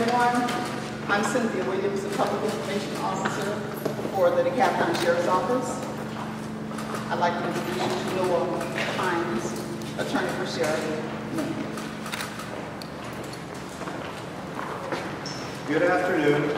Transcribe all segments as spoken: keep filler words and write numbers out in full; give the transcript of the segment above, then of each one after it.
everyone. I'm Cynthia Williams, the Public Information Officer for the DeKalb County Sheriff's Office. I'd like to introduce you to Noah Hines, Attorney for Sheriff Lynn. Good afternoon.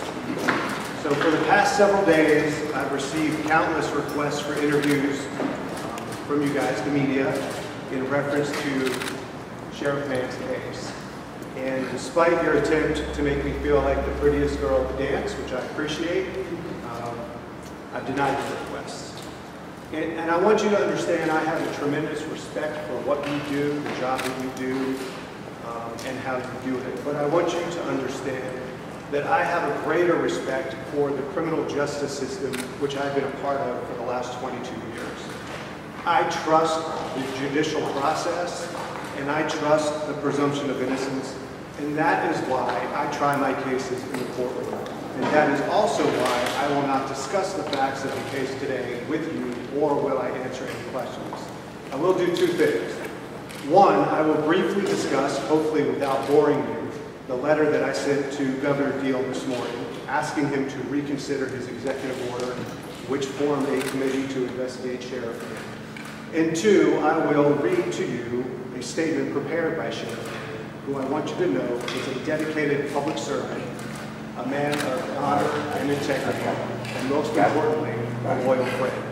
So for the past several days, I've received countless requests for interviews um, from you guys, the media, in reference to Sheriff Mann's case. And despite your attempt to make me feel like the prettiest girl at the dance, which I appreciate, um, I've denied your requests. And, and I want you to understand I have a tremendous respect for what you do, the job that you do, um, and how you do it. But I want you to understand that I have a greater respect for the criminal justice system, which I've been a part of for the last twenty-two years. I trust the judicial process, and I trust the presumption of innocence, and that is why I try my cases in the courtroom. And that is also why I will not discuss the facts of the case today with you, or will I answer any questions. I will do two things. One, I will briefly discuss, hopefully without boring you, the letter that I sent to Governor Deal this morning, asking him to reconsider his executive order, which formed a committee to investigate Sheriff Mann. And two, I will read to you a statement prepared by Sheriff Mann, who I want you to know is a dedicated public servant, a man of honor and integrity, and most importantly, a loyal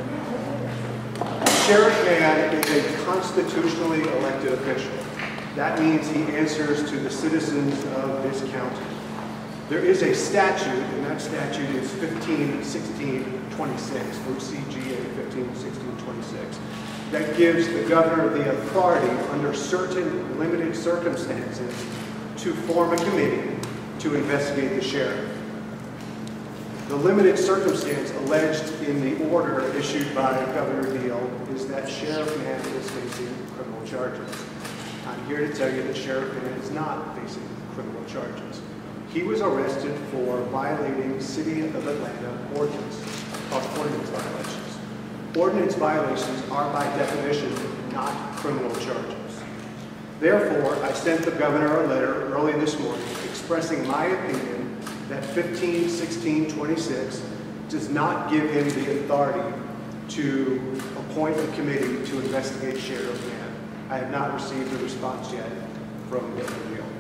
friend. Sheriff Mann is a constitutionally elected official. That means he answers to the citizens of this county. There is a statute, and that statute is fifteen sixteen twenty-six, O C G A fifteen sixteen twenty-six, that gives the governor the authority under certain limited circumstances to form a committee to investigate the sheriff. The limited circumstance alleged in the order issued by Governor Deal is that Sheriff Mann is facing criminal charges. I'm here to tell you that Sheriff Mann is not facing criminal charges. He was arrested for violating City of Atlanta ordinance, called ordinance violations. Ordinance violations are by definition not criminal charges. Therefore, I sent the governor a letter early this morning expressing my opinion that fifteen sixteen twenty-six does not give him the authority to appoint a committee to investigate Sheriff Mann. I have not received a response yet from Governor Deal.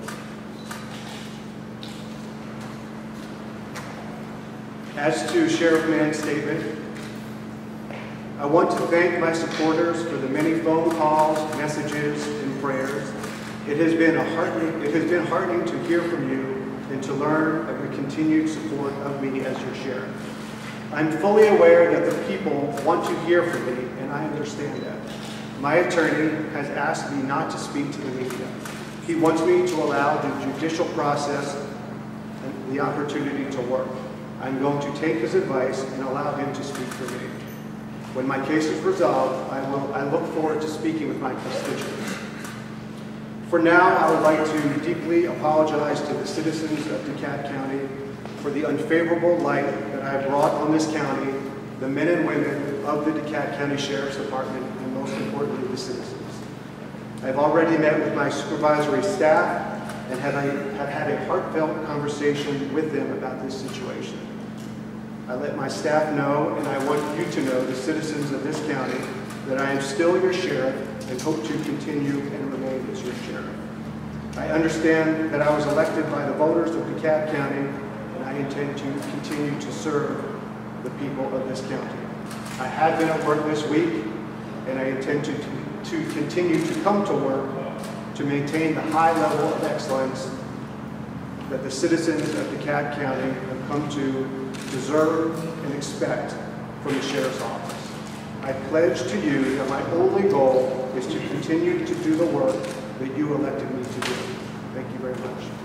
As to Sheriff Mann's statement, I want to thank my supporters for the many phone calls, messages, and prayers. It has been a heartening, it has been heartening to hear from you and to learn of your continued support of me as your sheriff. I'm fully aware that the people want to hear from me, and I understand that. My attorney has asked me not to speak to the media. He wants me to allow the judicial process and the opportunity to work. I'm going to take his advice and allow him to speak for me. When my case is resolved, I, will, I look forward to speaking with my constituents. For now, I would like to deeply apologize to the citizens of DeKalb County for the unfavorable light that I have brought on this county, the men and women of the DeKalb County Sheriff's Department, and most importantly, the citizens. I've already met with my supervisory staff and have, I, have had a heartfelt conversation with them about this situation. I let my staff know, and I want you to know, the citizens of this county, that I am still your sheriff and hope to continue and remain as your sheriff. I understand that I was elected by the voters of DeKalb County, and I intend to continue to serve the people of this county. I have been at work this week, and I intend to, to continue to come to work to maintain the high level of excellence that the citizens of DeKalb County have come to deserve and expect from the Sheriff's Office. I pledge to you that my only goal is to continue to do the work that you elected me to do. Thank you very much.